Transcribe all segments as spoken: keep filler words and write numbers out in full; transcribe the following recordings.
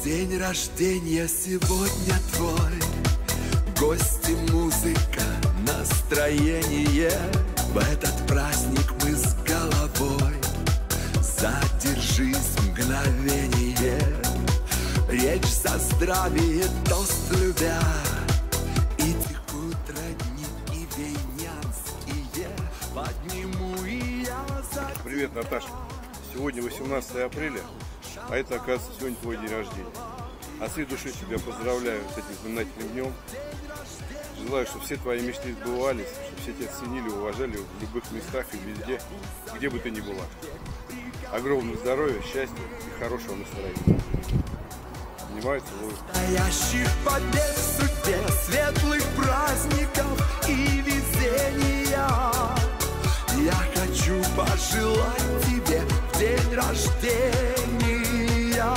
День рождения сегодня твой, гости, музыка, настроение. В этот праздник мы с головой. Задержись мгновение. Речь за здравие, тост любя. И текут родники вейнянские. Подниму и я за... Привет, Наташа. Сегодня восемнадцатое апреля, а это, оказывается, сегодня твой день рождения. От всей души тебя поздравляю с этим знаменательным днем. Желаю, чтобы все твои мечты сбывались, чтобы все тебя ценили, уважали в любых местах и везде, где бы ты ни была. Огромного здоровья, счастья и хорошего настроения. Обнимаю, целую. Настоящих побед в судьбе, светлых праздников и везения. Я хочу пожелать тебе в день рождения.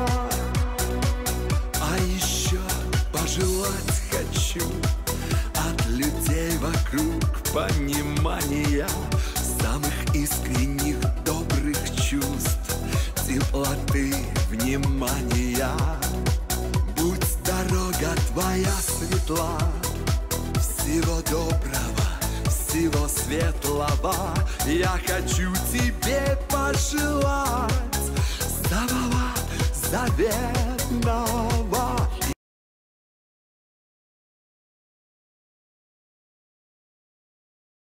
А еще пожелать хочу от людей вокруг понимания, самых искренних добрых чувств, теплоты, внимания. Будь дорога твоя светла, всего доброго, всего светлого. Я хочу тебе пожелать самого заветного.